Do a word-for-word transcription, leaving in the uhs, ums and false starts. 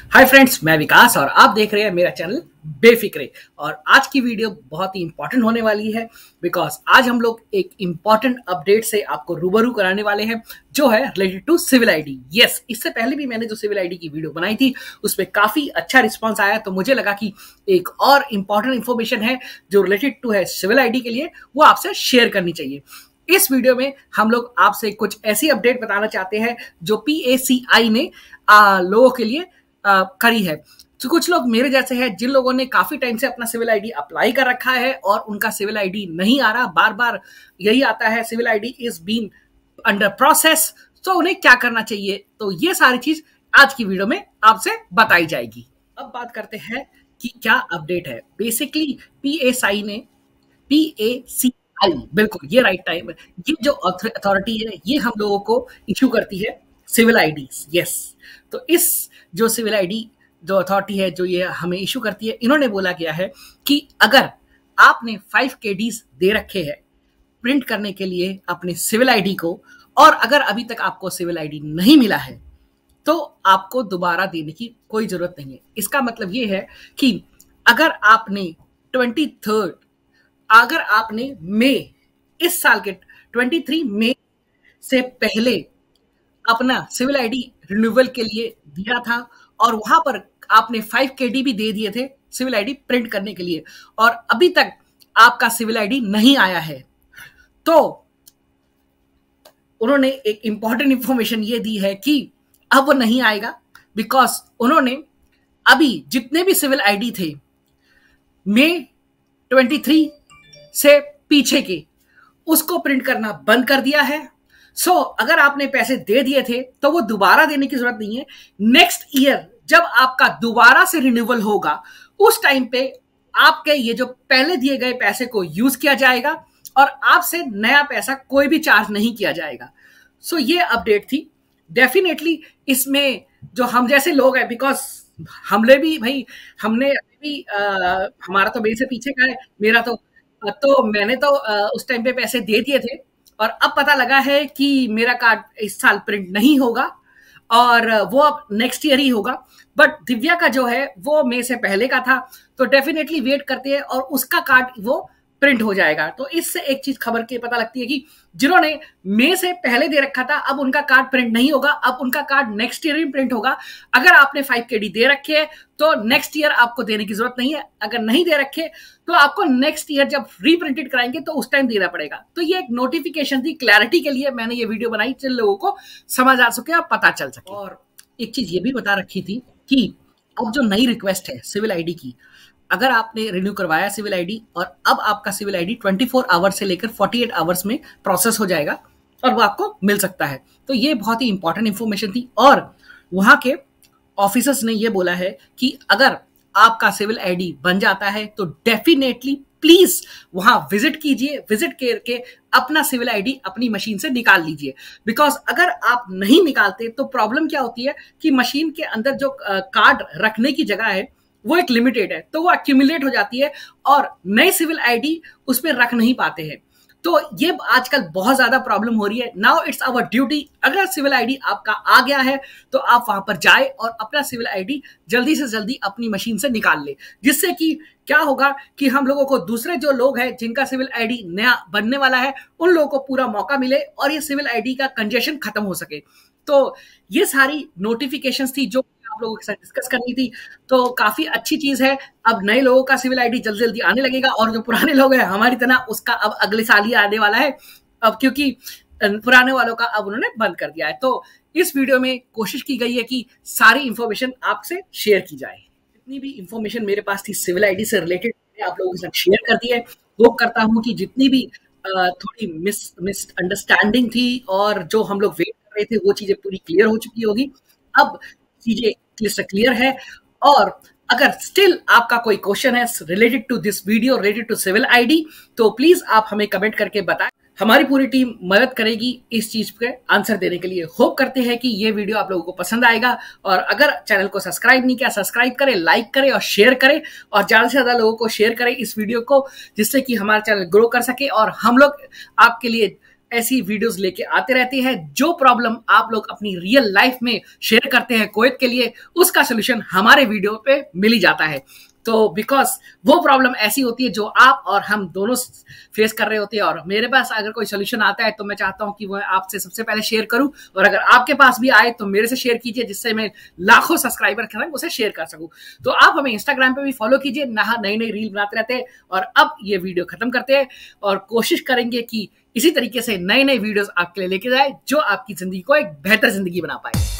Hi friends, मैं विकास और आप देख रहे हैं मेरा चैनल बेफिक्रे। और आज की वीडियो बहुत ही इंपॉर्टेंट होने वाली है बिकॉज आज हम लोग एक इंपॉर्टेंट अपडेट से आपको रूबरू कराने वाले हैं जो है related to civil ID. Yes, इससे पहले भी मैंने जो सिविल आईडी की वीडियो बनाई थी उस पर काफी अच्छा रिस्पांस आया, तो मुझे लगा कि एक और इंपॉर्टेंट इंफॉर्मेशन है जो रिलेटेड टू है सिविल आईडी के लिए, वो आपसे शेयर करनी चाहिए। इस वीडियो में हम लोग आपसे कुछ ऐसी अपडेट बताना चाहते हैं जो पी ए सी आई ने आ, लोगों के लिए आ, करी है। तो कुछ लोग मेरे जैसे हैं जिन लोगों ने काफी टाइम से अपना सिविल आईडी अप्लाई कर रखा है और उनका सिविल आईडी नहीं आ रहा, बार बार यही आता है civil ID is been under process, तो उन्हें क्या करना चाहिए। तो ये सारी चीज आज की वीडियो में आपसे बताई जाएगी। अब बात करते हैं कि क्या अपडेट है। बेसिकली पी ए सी आई ने पी ए सी आई बिल्कुल ये राइट टाइम है, ये जो अथॉरिटी है ये हम लोगों को इश्यू करती है सिविल आईडी। यस, तो इस जो सिविल आईडी जो अथॉरिटी है जो ये हमें इशू करती है, इन्होंने बोला गया है कि अगर आपने फाइव के डीज दे रखे हैं प्रिंट करने के लिए अपने सिविल आईडी को, और अगर अभी तक आपको सिविल आईडी नहीं मिला है तो आपको दोबारा देने की कोई जरूरत नहीं है। इसका मतलब ये है कि अगर आपने ट्वेंटी थर्ड अगर आपने मई इस साल के तेईस मई से पहले अपना सिविल आईडी रिन्यूअल के लिए दिया था और वहां पर आपने फाइव के डी भी दे दिए थे सिविल आईडी प्रिंट करने के लिए, और अभी तक आपका सिविल आईडी नहीं आया है, तो उन्होंने एक इंपॉर्टेंट इंफॉर्मेशन ये दी है कि अब वो नहीं आएगा बिकॉज उन्होंने अभी जितने भी सिविल आईडी थे मई तेईस से पीछे के उसको प्रिंट करना बंद कर दिया है। सो so, अगर आपने पैसे दे दिए थे तो वो दोबारा देने की जरूरत नहीं है। नेक्स्ट ईयर जब आपका दोबारा से रिन्यूअल होगा उस टाइम पे आपके ये जो पहले दिए गए पैसे को यूज किया जाएगा और आपसे नया पैसा कोई भी चार्ज नहीं किया जाएगा। सो so, ये अपडेट थी। डेफिनेटली इसमें जो हम जैसे लोग हैं, बिकॉज हमने भी भाई हमने भी आ, हमारा तो मेरे से पीछे का है, मेरा तो तो मैंने तो उस टाइम पे पैसे दे दिए थे और अब पता लगा है कि मेरा कार्ड इस साल प्रिंट नहीं होगा और वो अब नेक्स्ट ईयर ही होगा। बट दिव्या का जो है वो मई से पहले का था, तो डेफिनेटली वेट करते हैं और उसका कार्ड वो प्रिंट हो जाएगा। तो इससे एक चीज खबर के पता लगती है कि जिन्होंने मई से पहले दे रखा था अब उनका कार्ड प्रिंट नहीं होगा, अब उनका कार्ड नेक्स्ट ईयर ही प्रिंट होगा। अगर आपने फाइव के डी दे रखे हैं तो नेक्स्ट ईयर आपको देने की जरूरत नहीं है, अगर नहीं दे रखे तो आपको नेक्स्ट ईयर जब रीप्रिंटेड कराएंगे तो उस टाइम देना पड़ेगा। तो ये एक नोटिफिकेशन थी, क्लैरिटी के लिए मैंने ये वीडियो बनाई जिन लोगों को समझ आ सके और पता चल सके। और एक चीज ये भी बता रखी थी कि अब जो नई रिक्वेस्ट है सिविल आईडी की, अगर आपने रिन्यू करवाया सिविल आईडी और अब आपका सिविल आईडी चौबीस आवर्स से लेकर अड़तालीस आवर्स में प्रोसेस हो जाएगा और वो आपको मिल सकता है। तो ये बहुत ही इंपॉर्टेंट इंफॉर्मेशन थी। और वहां के ऑफिसर्स ने ये बोला है कि अगर आपका सिविल आईडी बन जाता है तो डेफिनेटली प्लीज वहां विजिट कीजिए, विजिट करके अपना सिविल आईडी अपनी मशीन से निकाल लीजिए। बिकॉज अगर आप नहीं निकालते तो प्रॉब्लम क्या होती है कि मशीन के अंदर जो कार्ड रखने की जगह है वो एक लिमिटेड है, तो वो एक्यूमुलेट हो जाती है और नए सिविल आईडी उस पर रख नहीं पाते हैं। तो ये आजकल बहुत ज्यादा प्रॉब्लम हो रही है। नाउ इट्स आवर ड्यूटी, अगर सिविल आईडी आपका आ गया है तो आप वहां पर जाए और अपना सिविल आईडी जल्दी से जल्दी अपनी मशीन से निकाल ले, जिससे कि क्या होगा कि हम लोगों को दूसरे जो लोग हैं जिनका सिविल आईडी नया बनने वाला है उन लोगों को पूरा मौका मिले और ये सिविल आईडी का कंजेशन खत्म हो सके। तो ये सारी नोटिफिकेशंस थी जो आप लोगों के साथ डिस्कस करनी थी। तो काफी अच्छी चीज है, अब नए लोगों का सिविल आईडी जल्दी जल्दी आने लगेगा और जो पुराने लोग हैं हमारी तरह उसका अब अगले साल ही आने वाला है, अब क्योंकि पुराने वालों का अब उन्होंने बंद कर दिया है। तो इस वीडियो में कोशिश की गई है कि सारी इंफॉर्मेशन आपसे शेयर की जाए। जितनी भी इंफॉर्मेशन मेरे पास थी सिविल आईडी से रिलेटेड आप लोगों के साथ शेयर कर दी है। होप करता हूँ कि जितनी भी थोड़ी मिस मिस अंडरस्टैंडिंग थी और जो हम लोग वेट कर रहे थे वो चीजें पूरी क्लियर हो चुकी होगी। अब चीजें क्लियर है। और अगर स्टिल आपका कोई क्वेश्चन है related to this video, related to civil ID, तो प्लीज आप हमें कमेंट करके बताएं। हमारी पूरी टीम मदद करेगी इस चीज पे आंसर देने के लिए। होप करते हैं कि ये वीडियो आप लोगों को पसंद आएगा और अगर चैनल को सब्सक्राइब नहीं किया सब्सक्राइब करें, लाइक करें और शेयर करें और ज्यादा से ज्यादा लोगों को शेयर करें इस वीडियो को, जिससे कि हमारा चैनल ग्रो कर सके और हम लोग आपके लिए ऐसी वीडियोस लेके आते रहते हैं। जो प्रॉब्लम आप लोग अपनी रियल लाइफ में शेयर करते हैं कुवैत के लिए, उसका सोल्यूशन हमारे वीडियो पे मिल ही जाता है। तो बिकॉज वो प्रॉब्लम ऐसी होती है जो आप और हम दोनों फेस कर रहे होते हैं, और मेरे पास अगर कोई सोल्यूशन आता है तो मैं चाहता हूं कि वो आपसे सबसे पहले शेयर करूं, और अगर आपके पास भी आए तो मेरे से शेयर कीजिए, जिससे मैं लाखों सब्सक्राइबर के संग उसे शेयर कर सकूं। तो आप हमें इंस्टाग्राम पे भी फॉलो कीजिए, नई नई रील बनाते रहते हैं। और अब ये वीडियो खत्म करते हैं और कोशिश करेंगे कि इसी तरीके से नए नए वीडियोस आपके लिए लेके जाए जो आपकी जिंदगी को एक बेहतर जिंदगी बना पाए।